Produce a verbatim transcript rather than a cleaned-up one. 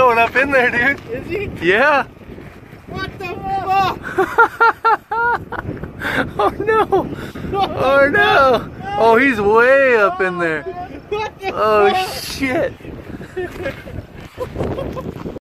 going up in there, dude. Is he? Yeah. What the fuck? Oh no. Oh no. Oh, he's way up in there. What the Oh fuck? shit.